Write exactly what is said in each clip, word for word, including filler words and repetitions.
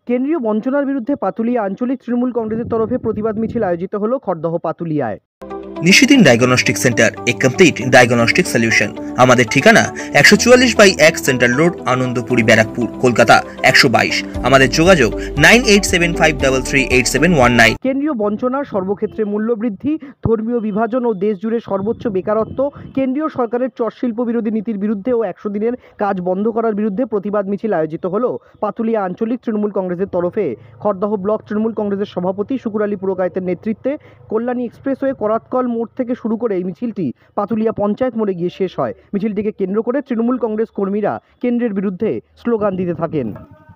কেন্দ্রীয় বঞ্চনার বিরুদ্ধে পাতুলিয়া আঞ্চলিক তৃণমূল কংগ্রেসের তরফে প্রতিবাদ মিছিল আয়োজিত হলো খড়দহ পাতুলিয়ায়। Nishidin diagnostic centre, a complete diagnostic solution. আমাদের ঠিকানা একশো চুয়াল্লিশ বাই এক সেন্ট্রাল রোড, আনন্দপুরি, ব্যারাকপুর, কলকাতা একশো বাইশ। আমাদের যোগাযোগ nine eight seven five three three eight seven one nine. কেন্দ্রীয় বঞ্চনা, সর্বক্ষেত্রে মূল্যবৃদ্ধি, ধর্মীয় বিভাজন ও দেশ জুড়ে সর্বোচ্চ বেকারত্ব, কেন্দ্রীয় সরকারের চটশিল্প বিরোধী নীতির বিরুদ্ধে ও একশো দিনের কাজ বন্ধ করার বিরুদ্ধে প্রতিবাদ মিছিল আয়োজিত হলো পাতুলিয়া আঞ্চলিক তৃণমূল কংগ্রেসের তরফে। খড়দহ ব্লক তৃণমূল কংগ্রেসের সভাপতি শুকুর আলী পুরকায়েতের নেতৃত্বে কল্যাণী এক্সপ্রেসওয়ে করাতকল মোড় থেকে শুরু করে এই মিছিলটি পাতুলিয়া পঞ্চায়েত মোড়ে গিয়ে শেষ হয়। মিছিলটিকে কেন্দ্র করে তৃণমূল কংগ্রেস কর্মীরা কেন্দ্রের বিরুদ্ধে স্লোগান দিতে থাকেন।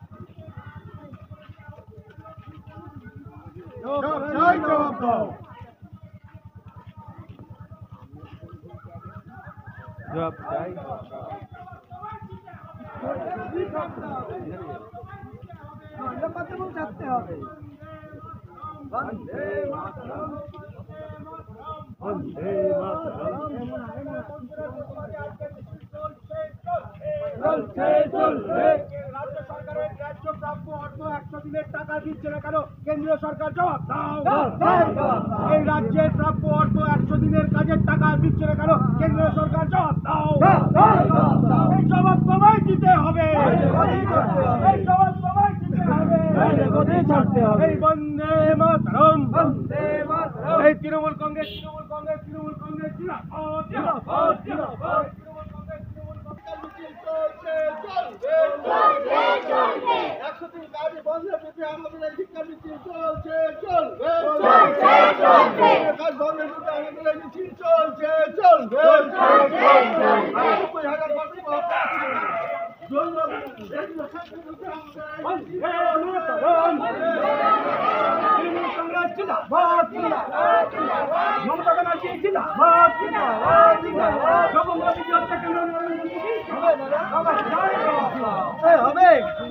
বন্দে মাতরম, চলছে চলবে। রাজ্য সরকারের ন্যায্য প্রাপ্য অর্থ একশো দিনের টাকা দিচ্ছে না কেন? কেন্দ্রীয় সরকার জবাব দাও। এই রাজ্যের প্রাপ্য অর্থ একশো দিনের কাজের টাকা দিচ্ছে না কেন? কেন্দ্রীয় সরকার জবাব দাও। এই জবাব তোমায় দিতে হবে। এই জবাব তোমায় দিতে হবে। এই বন্দে মাতরম, বন্দে মাতরম। এই তৃণমূল কংগ্রেস, তৃণমূল কংগ্রেস, তৃণমূল কংগ্রেস জিন্দাবাদ, জিন্দাবাদ, জিন্দাবাদ। তৃণমূল কংগ্রেস, তৃণমূল কংগ্রেস মিছিল চলছে, চলবে, চলবে, চলবে। একশো দিন কাজ বন্ধের বিরুদ্ধে আমাদের এই শিক্ষা মিছিল চলছে, চলবে, চলছে, চলবে। কাজ বন্ধের বিরুদ্ধে আমাদের এই মিছিল চলছে, চলবে, চলছে, চলবে। নব্বই হাজার মানুষ জিন্দাবাদ, জিন্দাবাদ, জিন্দাবাদ। মমতা ব্যানার্জি জিন্দাবাদ, জিন্দাবাদ, জিন্দাবাদ। জগন্নাথ যাত্রা কেন হবে?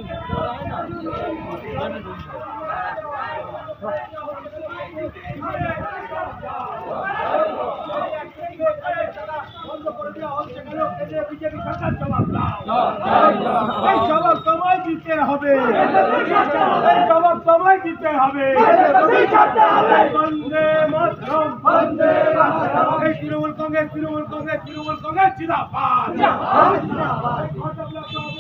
বন্ধ করে দেওয়া হচ্ছে কেন? বিজেপি সরকার জবাব দাও। এই জবাব তোমায় দিতে হবে। এই জবাব তোমায় দিতে হবে। বন্দে মাতরম, বন্দে মাতরম। এই তৃণমূল কংগ্রেস, তৃণমূল কংগ্রেস, তৃণমূল কংগ্রেস জিন্দাবাদ, জিন্দাবাদ, জিন্দাবাদ।